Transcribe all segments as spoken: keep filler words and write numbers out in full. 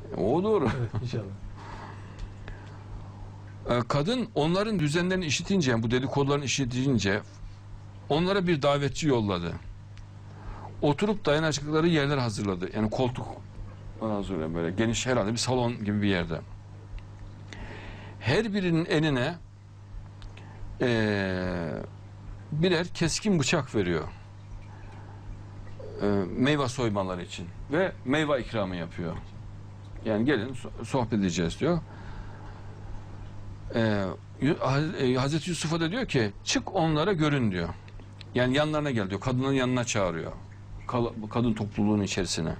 O doğru. Evet, inşallah. Kadın onların düzenlerini işitince, yani bu dedikodularını işitince onlara bir davetçi yolladı. Oturup dayanacakları yerler hazırladı. Yani koltuk hazırladı, böyle geniş, herhalde bir salon gibi bir yerde. Her birinin eline ee, birer keskin bıçak veriyor. E, meyve soymaları için. Ve meyve ikramı yapıyor. Yani gelin sohbet edeceğiz diyor. Ee, Hazreti Yusuf'a da diyor ki çık onlara görün diyor. Yani yanlarına gel diyor. Kadının yanına çağırıyor. Kadın topluluğunun içerisine.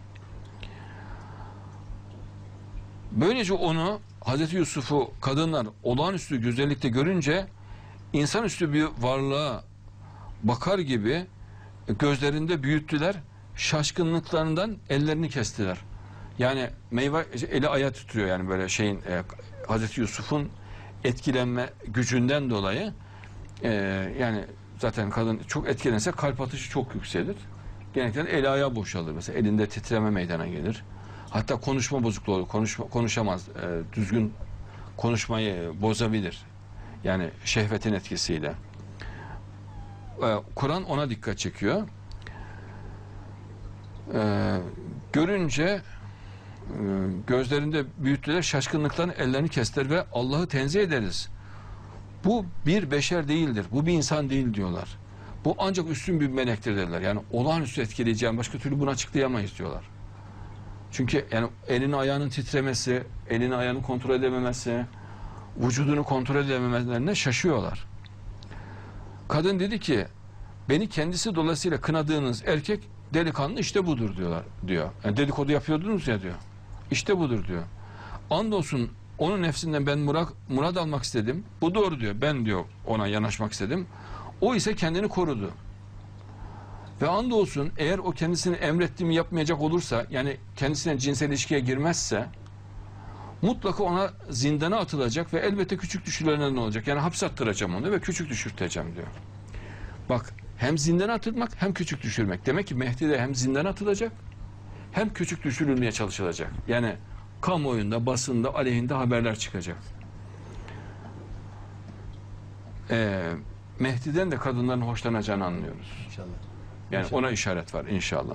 Böylece onu, Hazreti Yusuf'u kadınlar olağanüstü güzellikte görünce insanüstü bir varlığa bakar gibi gözlerinde büyüttüler. Şaşkınlıklarından ellerini kestiler. Yani meyve eli ayağı tutuyor, yani böyle şeyin e, Hazreti Yusuf'un etkilenme gücünden dolayı e, yani zaten kadın çok etkilenirse kalp atışı çok yükselir. Genellikle eli ayağı boşalır. Mesela elinde titreme meydana gelir. Hatta konuşma bozukluğu olur. Konuşma, konuşamaz. E, düzgün konuşmayı bozabilir. Yani şehvetin etkisiyle. E, Kur'an ona dikkat çekiyor. E, görünce gözlerinde büyüttüler, şaşkınlıktan ellerini kestiler ve Allah'ı tenzih ederiz. Bu bir beşer değildir, bu bir insan değil diyorlar. Bu ancak üstün bir melektir dediler. Yani olağanüstü etkileyeceğim, başka türlü bunu açıklayamayız diyorlar. Çünkü yani elini ayağının titremesi, elini ayağını kontrol edememesi, vücudunu kontrol edememelerine şaşıyorlar. Kadın dedi ki, beni kendisi dolayısıyla kınadığınız erkek delikanlı işte budur diyorlar diyor. Yani dedikodu yapıyordunuz ya diyor. İşte budur diyor. Andolsun onun nefsinden ben murad, murad almak istedim. Bu doğru diyor. Ben diyor ona yanaşmak istedim. O ise kendini korudu. Ve andolsun eğer o kendisini emrettiğimi yapmayacak olursa, yani kendisine cinsel ilişkiye girmezse mutlaka ona zindana atılacak ve elbette küçük düşürülene ne olacak? Yani hapse attıracağım onu ve küçük düşürteceğim diyor. Bak, hem zindana atılmak hem küçük düşürmek. Demek ki Mehdi de hem zindana atılacak hem küçük düşürülmeye çalışılacak. Yani kamuoyunda, basında aleyhinde haberler çıkacak. Ee, Mehdi'den de kadınların hoşlanacağını anlıyoruz. İnşallah. Yani İnşallah. ona işaret var inşallah.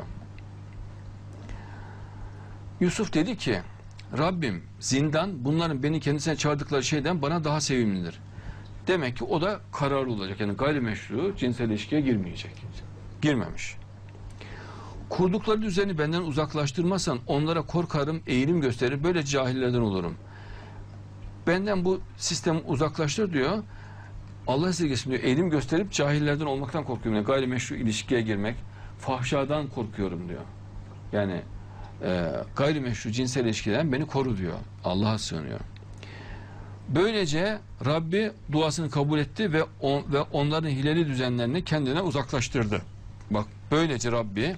Yusuf dedi ki, Rabbim zindan bunların beni kendisine çağırdıkları şeyden bana daha sevimlidir. Demek ki o da kararlı olacak. Yani gayrimeşru cinsel ilişkiye girmeyecek. Girmemiş. Kurdukları düzeni benden uzaklaştırmazsan onlara korkarım, eğilim gösterir, böyle cahillerden olurum. Benden bu sistemi uzaklaştır diyor. Allah esirgesin diyor, eğilim gösterip cahillerden olmaktan korkuyorum. Yani gayrimeşru ilişkiye girmek, fahşadan korkuyorum diyor. Yani e, gayrimeşru cinsel ilişkiden beni koru diyor. Allah'a sığınıyor. Böylece Rabbi duasını kabul etti ve on, ve onların hileli düzenlerini kendine uzaklaştırdı. Bak, böylece Rabbi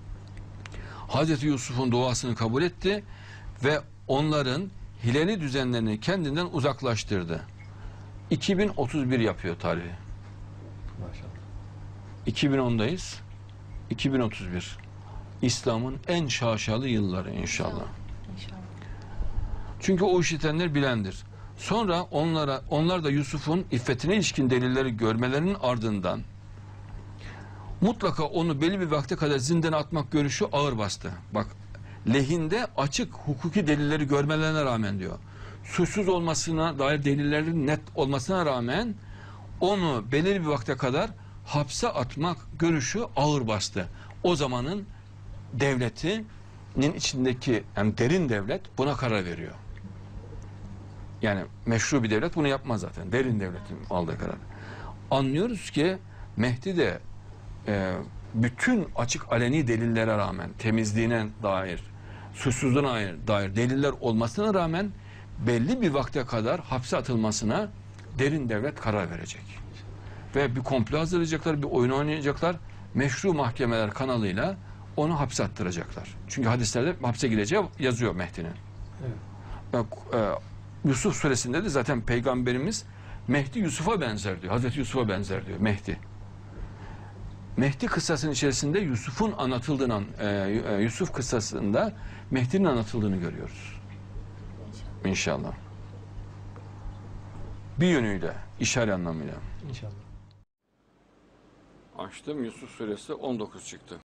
Hazreti Yusuf'un duasını kabul etti ve onların hileli düzenlerini kendinden uzaklaştırdı. iki bin otuz bir yapıyor tarihi. Maşallah. iki bin ondayız. iki bin otuz bir. İslam'ın en şaşalı yılları inşallah. İnşallah. Çünkü o işitenler bilendir. Sonra onlara, onlar da Yusuf'un iffetine ilişkin delilleri görmelerinin ardından mutlaka onu belli bir vakte kadar zindana atmak görüşü ağır bastı. Bak, lehinde açık hukuki delilleri görmelerine rağmen diyor. Suçsuz olmasına dair delillerin net olmasına rağmen onu belirli bir vakte kadar hapse atmak görüşü ağır bastı. O zamanın devletinin içindeki, yani derin devlet buna karar veriyor. Yani meşru bir devlet bunu yapmaz zaten. Derin devletin aldığı karar. Anlıyoruz ki Mehdi de e, bütün açık aleni delillere rağmen, temizliğine dair, suçsuzluğuna dair deliller olmasına rağmen belli bir vakte kadar hapse atılmasına derin devlet karar verecek. Ve bir komplo hazırlayacaklar, bir oyun oynayacaklar. Meşru mahkemeler kanalıyla onu hapse attıracaklar. Çünkü hadislerde hapse gireceği yazıyor Mehdi'nin. Evet. Bak, e, Yusuf suresinde de zaten Peygamberimiz Mehdi Yusuf'a benzer diyor. Hazreti Yusuf'a benzer diyor Mehdi. Mehdi kıssasının içerisinde Yusuf'un anlatıldığını, e, Yusuf kıssasında Mehdi'nin anlatıldığını görüyoruz. İnşallah. Bir yönüyle, işaret anlamıyla. İnşallah. Açtım, Yusuf suresi on dokuz çıktı.